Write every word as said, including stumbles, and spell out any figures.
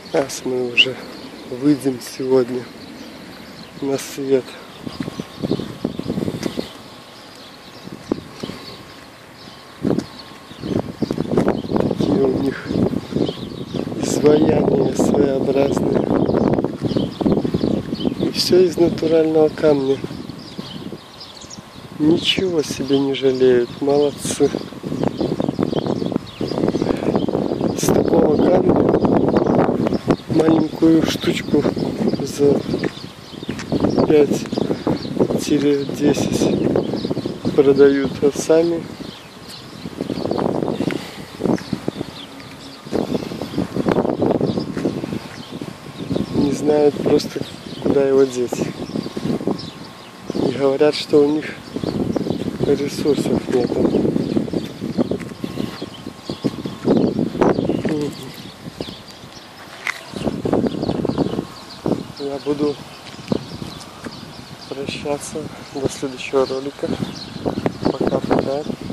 Сейчас мы уже выйдем сегодня на свет. Такие у них изваяния своеобразные. И все из натурального камня. Ничего себе не жалеют, молодцы. С такого камня маленькую штучку за пять-десять продают, а сами не знают просто, куда его деть. И говорят, что у них ресурсов нет. Я буду прощаться до следующего ролика. Пока-пока.